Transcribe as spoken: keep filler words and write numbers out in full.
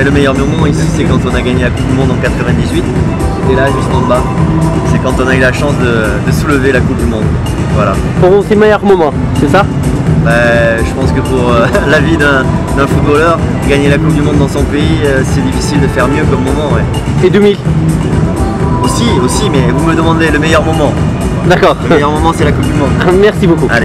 Mais le meilleur moment ici, c'est quand on a gagné la Coupe du Monde en quatre-vingt-dix-huit. Et là, juste en bas, c'est quand on a eu la chance de, de soulever la Coupe du Monde. Voilà. Pour vous, c'est le meilleur moment, c'est ça? Ben, je pense que pour euh, la vie d'un footballeur, gagner la Coupe du Monde dans son pays, euh, c'est difficile de faire mieux comme moment. Ouais. Et deux mille? Aussi, aussi, mais vous me demandez le meilleur moment. D'accord. Le meilleur moment, c'est la Coupe du Monde. Merci beaucoup. Allez.